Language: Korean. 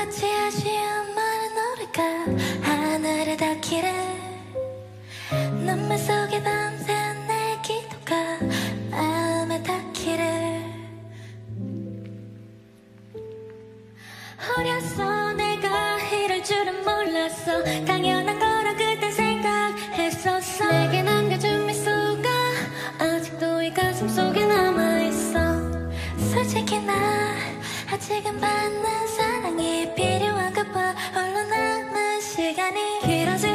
마치 아쉬운 많은 노래가 하늘에 닿기를 눈물 속에 밤새운 내 기도가 마음에 닿기를 어렸어 내가 이럴 줄은 몰랐어 당연한 거라 그땐 생각했었어 내게 남겨준 미소가 아직도 이 가슴 속에 남아있어 솔직히 나 아직은 받는 사랑이 필요한가 봐 홀로 남은 시간이 길어지